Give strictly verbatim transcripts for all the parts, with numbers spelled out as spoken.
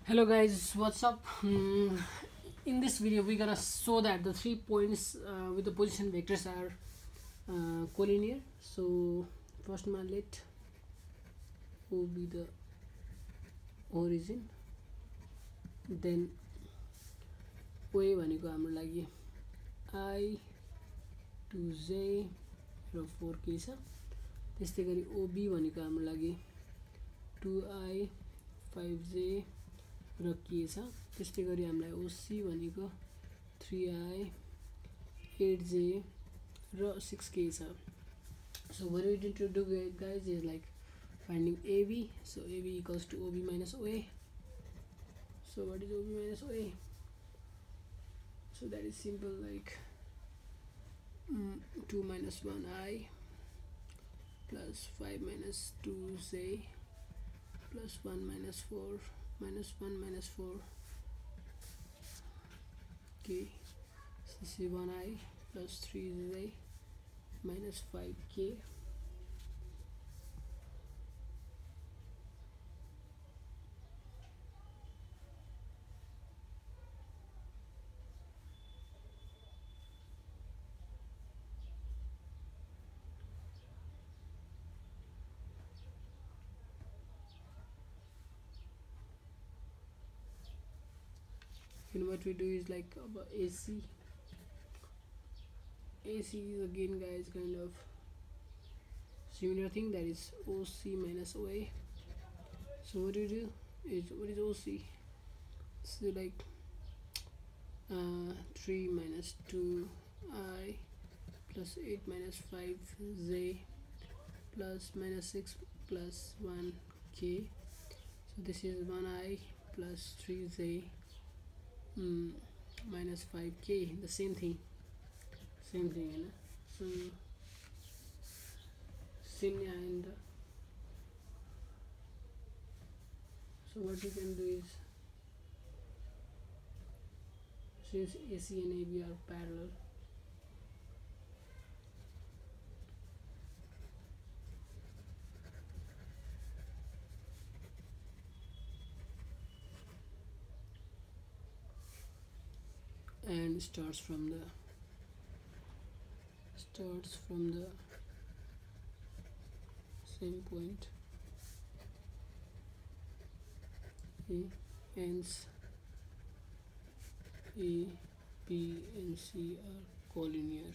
Hello guys, what's up? Hmm, in this video we're gonna show that the three points uh, with the position vectors are uh, collinear. So first man, let O be the origin, then OA भनेको हाम्रो लागि I to J raw four k छ। त्यस्तै गरी O B भनेको हाम्रो लागि two I five J raw k छ। त्यस्तै गरी हामीलाई O C भनेको three I eight J raw six k छ। So what we need to do guys is like finding A B. So A B equals to O B minus O A. So what is O B minus O A? So that is simple, like mm, two minus one I plus five minus two J plus one minus four minus one minus four k. So this is one I plus three J minus five k. And what we do is like about A C. A C is again guys kind of similar thing, that is O C minus O A. So what we do is, what is O C? So like uh, three minus two I plus eight minus five J plus minus six plus one k. So this is one I plus three J mm, minus five k, the same thing same thing you know? So same and so what we can do is, since A C and A B are parallel, and starts from the starts from the same point, A, ends A, B and C are collinear.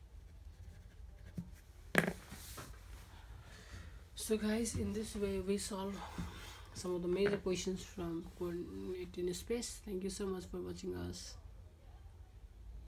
So guys, in this way we solve some of the major questions from coordinate in space. Thank you so much for watching us.